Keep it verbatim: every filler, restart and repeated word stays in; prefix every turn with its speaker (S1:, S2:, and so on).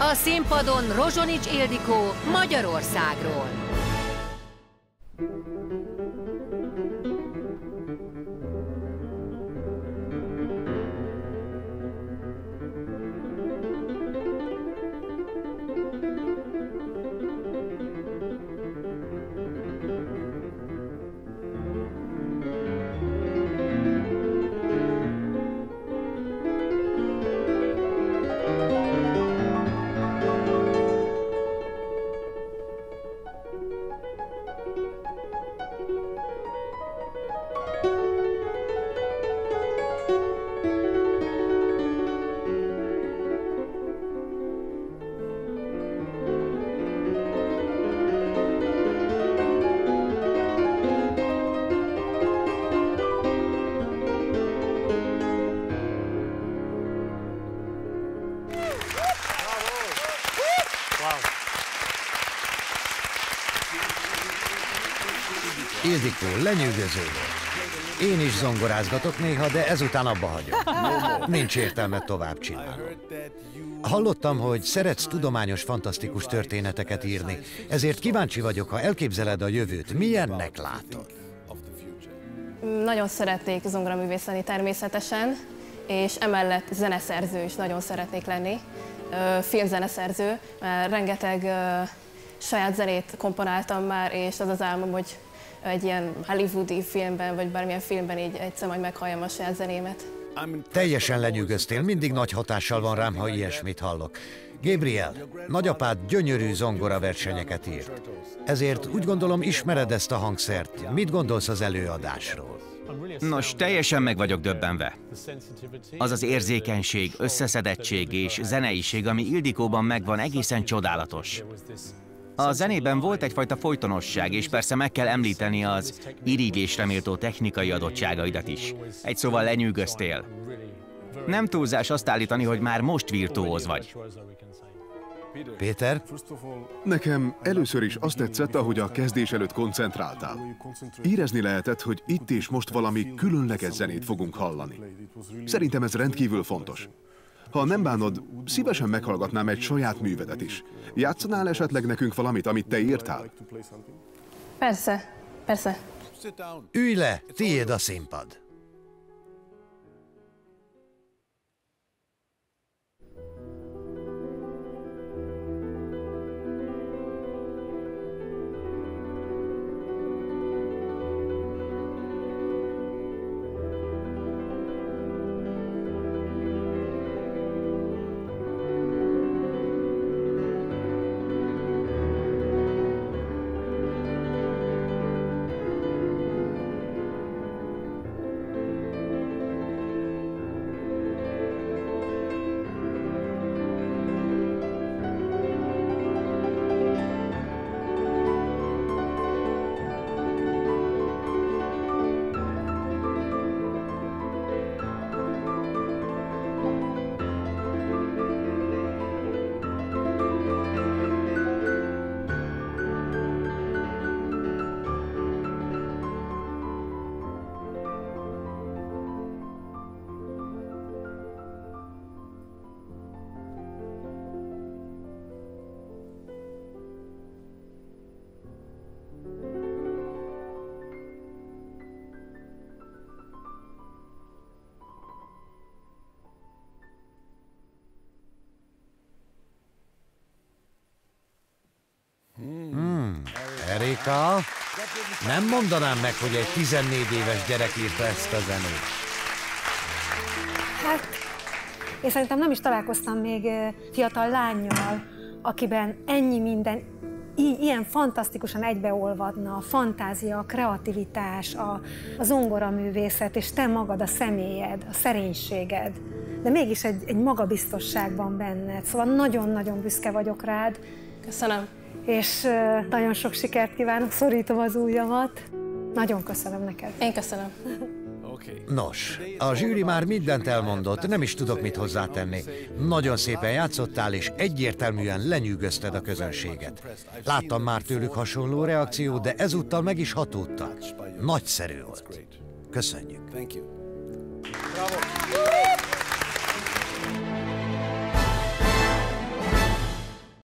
S1: A színpadon Rozsonics Ildikó Magyarországról.
S2: Ildikó, lenyűgöző volt. Én is zongorázgatok néha, de ezután abba hagyom. Nincs értelme tovább csinálnom. Hallottam, hogy szeretsz tudományos, fantasztikus történeteket írni, ezért kíváncsi vagyok, ha elképzeled a jövőt, milyennek látod?
S3: Nagyon szeretnék zongoraművész természetesen, és emellett zeneszerző is nagyon szeretnék lenni, filmzeneszerző, mert rengeteg saját zenét komponáltam már, és az az álmom, hogy egy ilyen hollywoodi filmben, vagy bármilyen filmben így egyszer majd meghalljam a saját zenémet.
S2: Teljesen lenyűgöztél, mindig nagy hatással van rám, ha ilyesmit hallok. Gabriel, nagyapád gyönyörű zongoraversenyeket írt. Ezért úgy gondolom, ismered ezt a hangszert. Mit gondolsz az előadásról?
S4: Nos, teljesen meg vagyok döbbenve. Az az érzékenység, összeszedettség és zeneiség, ami Ildikóban megvan, egészen csodálatos. A zenében volt egyfajta folytonosság, és persze meg kell említeni az irigylésre méltó technikai adottságaidat is. Egy szóval lenyűgöztél. Nem túlzás azt állítani, hogy már most virtuóz vagy.
S2: Péter?
S5: Nekem először is azt tetszett, ahogy a kezdés előtt koncentráltál. Érezni lehetett, hogy itt és most valami különleges zenét fogunk hallani. Szerintem ez rendkívül fontos. Ha nem bánod, szívesen meghallgatnám egy saját művedet is. Játszanál esetleg nekünk valamit, amit te írtál?
S3: Persze, persze.
S2: Ülj le, tiéd a színpad. Hmm, Erika, nem mondanám meg, hogy egy tizennégy éves gyerek írta ezt a zenét.
S6: Hát, én szerintem nem is találkoztam még fiatal lánnyal, akiben ennyi minden ilyen fantasztikusan egybeolvadna, a fantázia, a kreativitás, a, a zongoraművészet, és te magad, a személyed, a szerénységed. De mégis egy, egy magabiztosság van benned, szóval nagyon-nagyon büszke vagyok rád.
S3: Köszönöm.
S6: És uh, nagyon sok sikert kívánok, szorítom az ujjamat. Nagyon köszönöm neked.
S3: Én köszönöm.
S2: Nos, a zsűri már mindent elmondott, nem is tudok mit hozzátenni. Nagyon szépen játszottál, és egyértelműen lenyűgözted a közönséget. Láttam már tőlük hasonló reakciót, de ezúttal meg is hatódtak. Nagyszerű volt. Köszönjük.
S7: Bravo.